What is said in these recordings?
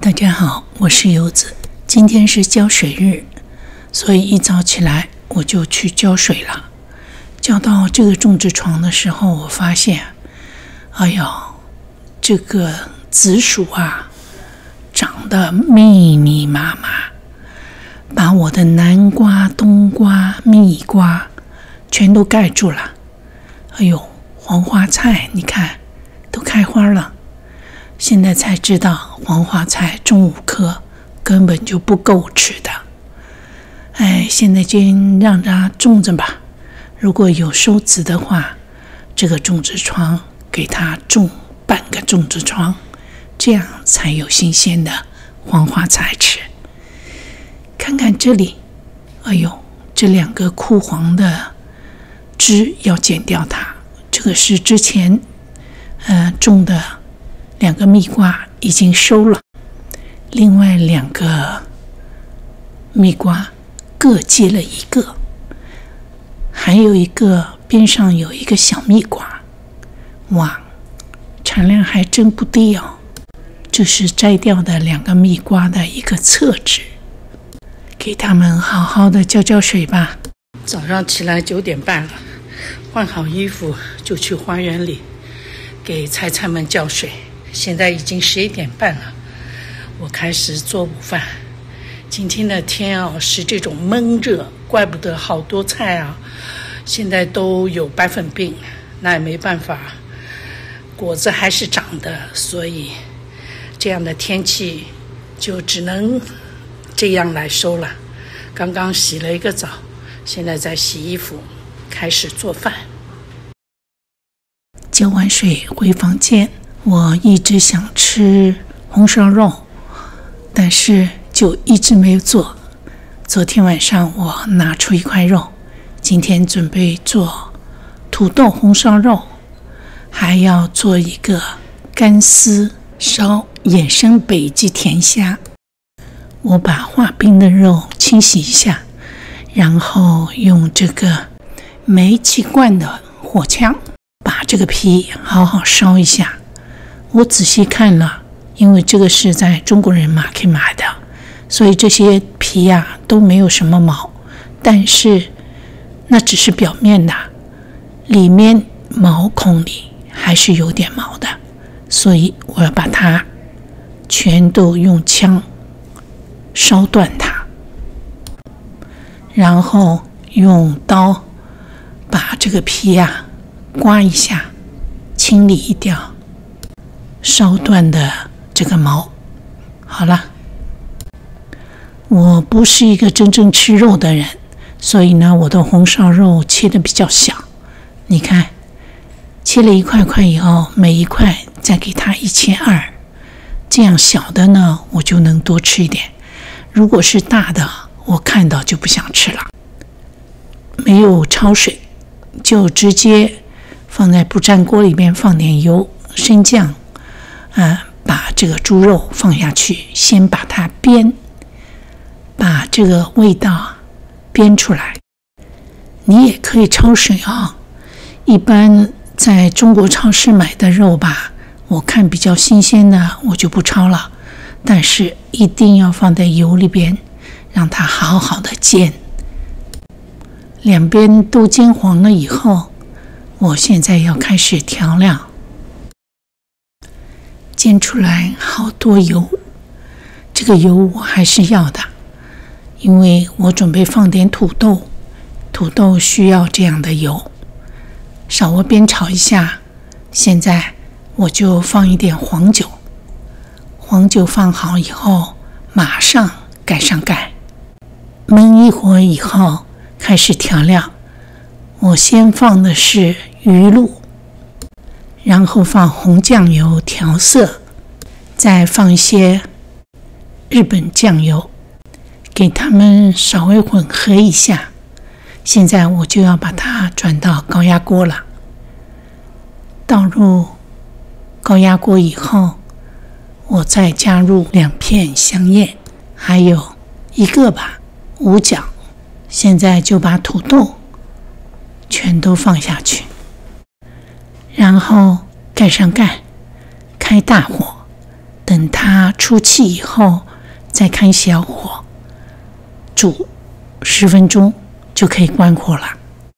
大家好，我是柚子。今天是浇水日，所以一早起来我就去浇水了。浇到这个种植床的时候，我发现，哎呦，这个紫薯啊，长得密密麻麻，把我的南瓜、冬瓜、蜜瓜全都盖住了。哎呦，黄花菜你看都开花了。现在才知道黄花菜种5颗根本就不够吃的。现在就让它种着吧。如果有收籽的话，这个种植床给它种半个种植床，这样才有新鲜的黄花菜吃。看看这里，哎呦，这2个枯黄的枝要剪掉它。这个是之前种的2个蜜瓜已经收了，另外2个蜜瓜各结了1个，还有一个边上有一个小蜜瓜，哇，产量还真不低哦。这是摘掉的2个蜜瓜的一个侧枝，给它们好好的浇水吧。早上起来9点半了，换好衣服就去花园里给菜菜们浇水。现在已经11点半了，我开始做午饭。今天的天啊是这种闷热，怪不得好多菜啊现在都有白粉病，那也没办法，果子还是长的，所以这样的天气就只能这样来收了。刚刚洗了一个澡，现在在洗衣服，开始做饭。浇完水回房间，我一直想吃红烧肉，但是就一直没有做。昨天晚上我拿出1块肉，今天准备做土豆红烧肉，还要做一个干丝烧野生北极甜虾。我把化冰的肉清洗一下，然后用这个煤气罐的火枪把这个皮好好烧一下。我仔细看了，因为这个是在中国人 market 买的，所以这些皮都没有什么毛，但是那只是表面的，里面毛孔里还是有点毛的，所以我要把它全都用枪烧断它，然后用刀把这个皮刮一下，清理掉烧断的这个毛。好了，我不是一个真正吃肉的人，所以呢，我的红烧肉切的比较小。你看，切了一块块以后，每一块再给它1切2，这样小的呢，我就能多吃一点。如果是大的，我看到就不想吃了。没有焯水，就直接放在不粘锅里面，放点油、生酱，把这个猪肉放下去，先把它煸，把这个味道煸出来。你也可以焯水一般在中国超市买的肉吧，我看比较新鲜的我就不焯了，但是一定要放在油里边，让它好好的煎。2边都煎黄了以后，我现在要开始调料。煎出来好多油，这个油我还是要的，因为我准备放点土豆，土豆需要这样的油。稍微煸炒一下，现在我就放一点黄酒。黄酒放好以后，马上盖上盖，焖一会儿以后开始调料。我先放的是鱼露，然后放红酱油调色，再放一些日本酱油，给它们稍微混合一下。现在我就要把它转到高压锅了。倒入高压锅以后，我再加入2片香叶，还有1个五角。现在就把土豆全都放下去，然后盖上盖，开大火， 等它出气以后，再开小火煮10分钟就可以关火了。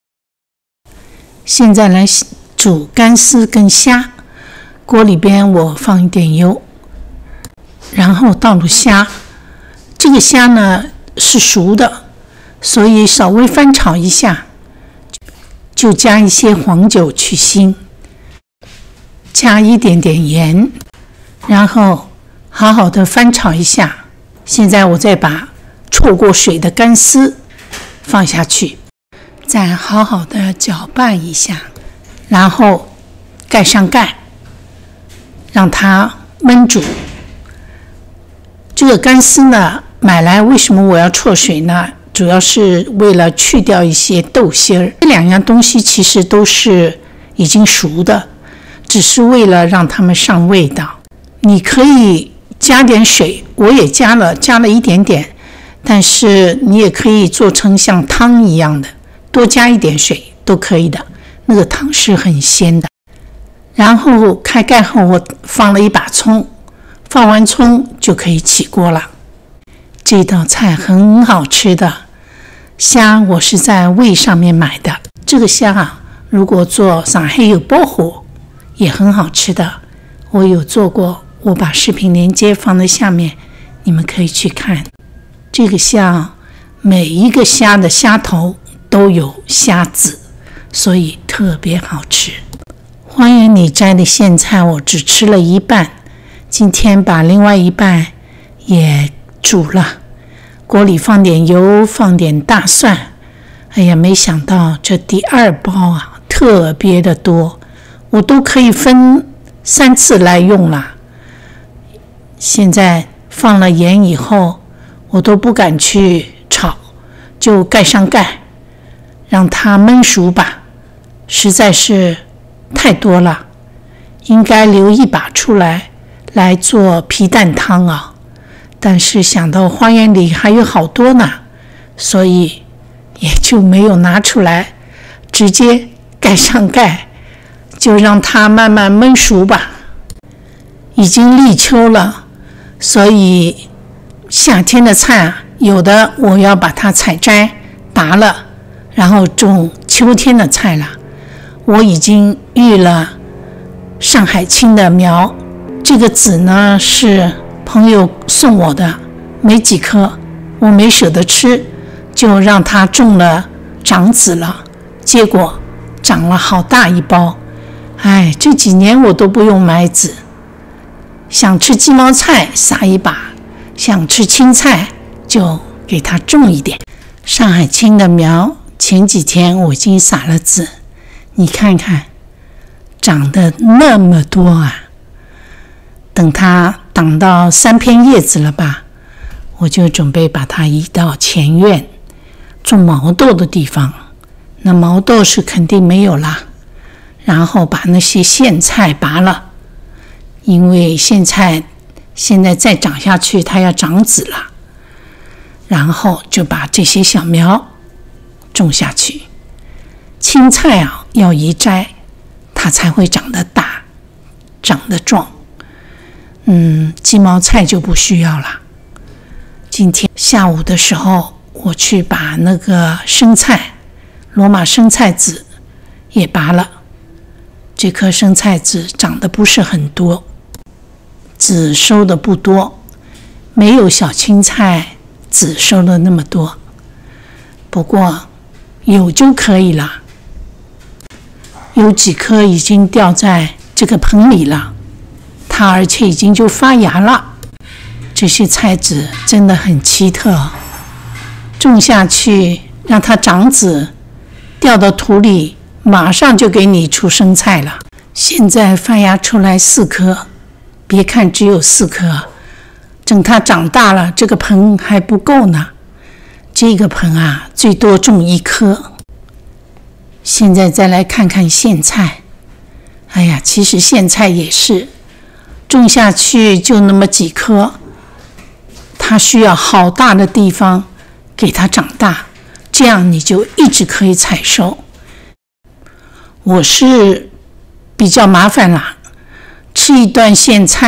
现在来煮干丝跟虾，锅里边我放一点油，然后倒入虾。这个虾呢是熟的，所以稍微翻炒一下，就加一些黄酒去腥，加一点点盐，然后好好的翻炒一下。现在我再把焯过水的干丝放下去，再好好的搅拌一下，然后盖上盖，让它焖煮。这个干丝呢，买来为什么我要焯水呢？主要是为了去掉一些豆芯儿。这2样东西其实都是已经熟的，只是为了让它们上味道。你可以加点水，我也加了一点点，但是你也可以做成像汤一样的，多加一点水都可以的，那个汤是很鲜的。然后开盖后，我放了一把葱，放完葱就可以起锅了。这道菜很好吃的，虾我是在味上面买的。这个虾啊，如果做上海有包火也很好吃的，我有做过，我把视频连接放在下面，你们可以去看。这个虾，每一个虾的虾头都有虾籽，所以特别好吃。花园里摘的苋菜我只吃了一半，今天把另外一半也煮了，锅里放点油，放点大蒜。哎呀，没想到这第2包啊特别的多，我都可以分3次来用了。现在放了盐以后，我都不敢去炒，就盖上盖，让它焖熟吧。实在是太多了，应该留一把出来做皮蛋汤啊。但是想到花园里还有好多呢，所以也就没有拿出来，直接盖上盖，就让它慢慢焖熟吧。已经立秋了，所以夏天的菜啊，有的我要把它采摘拔了，然后种秋天的菜了。我已经育了上海青的苗，这个籽呢是朋友送我的，没几颗，我没舍得吃，就让它种了长籽了，结果长了好大一包。哎，这几年我都不用买籽，想吃鸡毛菜撒一把，想吃青菜就给它种一点。上海青的苗前几天我已经撒了籽，你看看长得那么多啊，等它长到3片叶子了吧，我就准备把它移到前院种毛豆的地方。那毛豆是肯定没有啦，然后把那些苋菜拔了，因为苋菜现在再长下去它要长籽了，然后就把这些小苗种下去。青菜啊要移摘，它才会长得大，长得壮。鸡毛菜就不需要了。今天下午的时候，我去把那个生菜，罗马生菜籽也拔了。这颗生菜籽长得不是很多，籽收的不多，没有小青菜籽收的那么多，不过有就可以了。有几颗已经掉在这个盆里了，它而且已经就发芽了。这些菜籽真的很奇特，种下去让它长籽，掉到土里马上就给你出生菜了。现在发芽出来4颗，别看只有4颗，等它长大了，这个盆还不够呢。这个盆啊，最多种1颗。现在再来看看苋菜，哎呀，其实苋菜也是种下去就那么几颗，它需要好大的地方给它长大，这样你就一直可以采收。我是比较麻烦啦，吃一段苋菜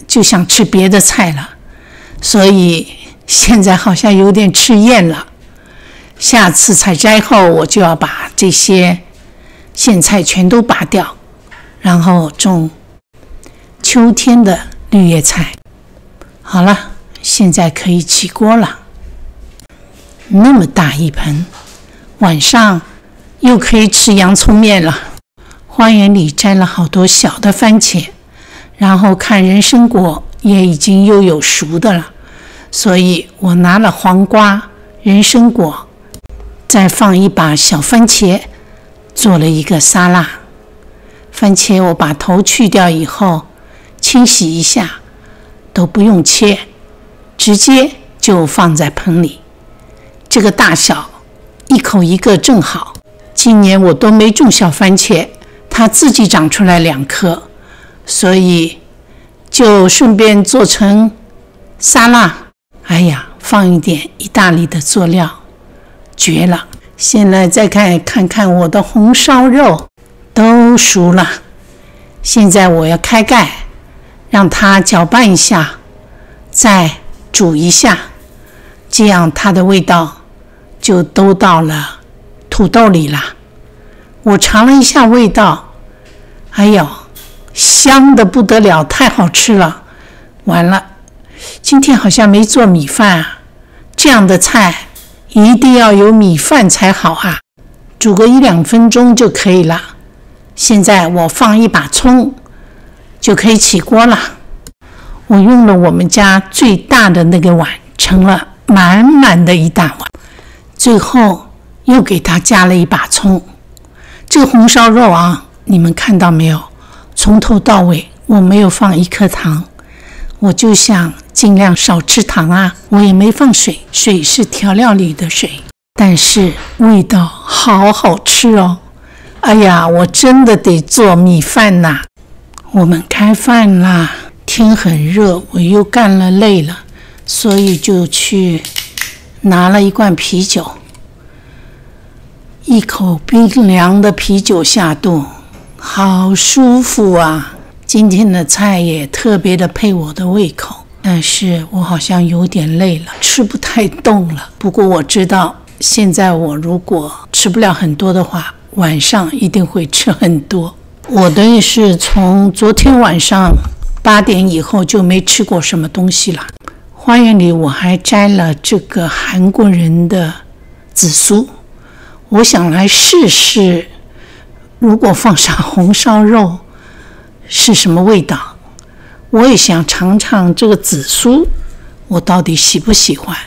就想吃别的菜了，所以现在好像有点吃厌了。下次采摘后，我就要把这些苋菜全都拔掉，然后种秋天的绿叶菜。好了，现在可以起锅了。那么大一盆，晚上又可以吃洋葱面了。花园里摘了好多小的番茄，然后看人参果也已经又有熟的了，所以我拿了黄瓜、人参果，再放一把小番茄，做了一个沙拉。番茄我把头去掉以后，清洗一下，都不用切，直接就放在盆里。这个大小，一口一个正好。今年我都没种小番茄，它自己长出来2颗，所以就顺便做成沙拉。哎呀，放一点意大利的佐料，绝了！现在再看看我的红烧肉，都熟了。现在我要开盖，让它搅拌一下，再煮一下，这样它的味道就都到了土豆里了。我尝了一下味道，哎呦，香的不得了，太好吃了。完了，今天好像没做米饭啊，这样的菜一定要有米饭才好啊。煮个1-2分钟就可以了。现在我放一把葱，就可以起锅了。我用了我们家最大的那个碗，盛了满满的一大碗，最后又给它加了一把葱。这个红烧肉啊，你们看到没有？从头到尾我没有放1颗糖，我就想尽量少吃糖啊。我也没放水，水是调料里的水，但是味道好好吃哦。哎呀，我真的得做米饭呐。我们开饭啦，天很热，我又干了累了，所以就去拿了一罐啤酒。一口冰凉的啤酒下肚，好舒服啊！今天的菜也特别的配我的胃口，但是我好像有点累了，吃不太动了。不过我知道，现在我如果吃不了很多的话，晚上一定会吃很多。我等于是从昨天晚上8点以后就没吃过什么东西了。花园里我还摘了这个韩国人的紫苏，我想来试试，如果放上红烧肉是什么味道。我也想尝尝这个紫苏，我到底喜不喜欢。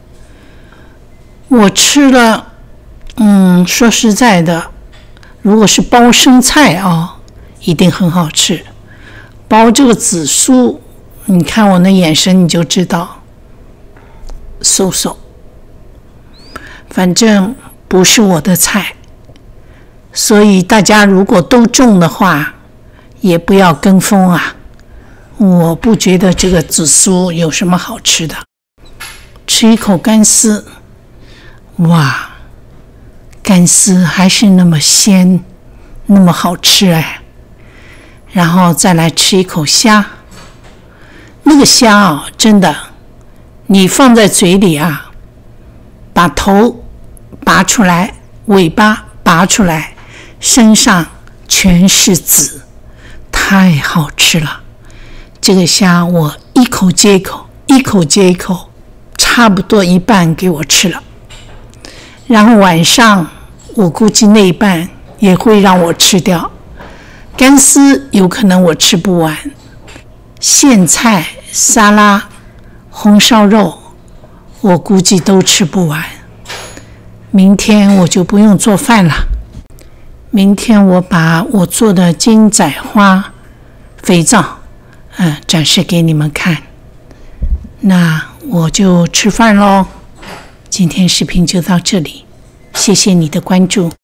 我吃了，说实在的，如果是包生菜啊，一定很好吃。包这个紫苏，你看我那眼神你就知道，嗖嗖。反正不是我的菜，所以大家如果都种的话，也不要跟风啊。我不觉得这个紫苏有什么好吃的。吃一口干丝，哇，干丝还是那么鲜，那么好吃哎。然后再来吃一口虾，那个虾啊，真的，你放在嘴里啊，把头拔出来，尾巴拔出来，身上全是籽，太好吃了。这个虾我一口接一口，一口接一口，差不多一半给我吃了。然后晚上我估计那一半也会让我吃掉。干丝有可能我吃不完，苋菜、沙拉、红烧肉我估计都吃不完。明天我就不用做饭了。明天我把我做的金盏花肥皂展示给你们看。那我就吃饭咯。今天视频就到这里，谢谢你的关注。